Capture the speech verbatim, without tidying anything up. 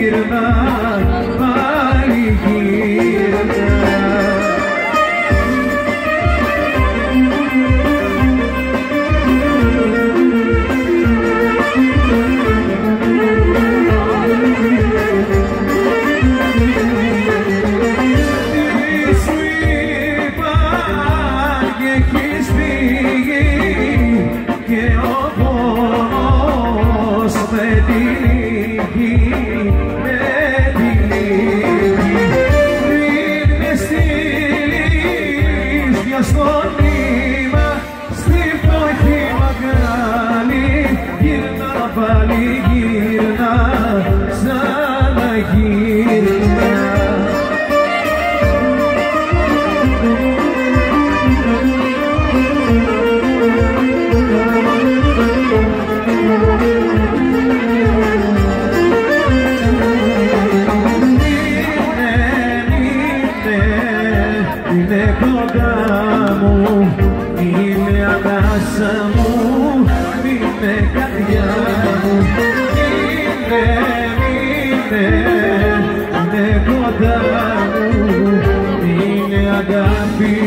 γύρνα, πάλι γύρνα. Πάλι γύρνα, ξαναγύρνα. Είναι κοντά μου, είναι ανάσα μου, είναι καρδιά μου. Είναι, είναι, είναι κοντά μου, είναι αγάπη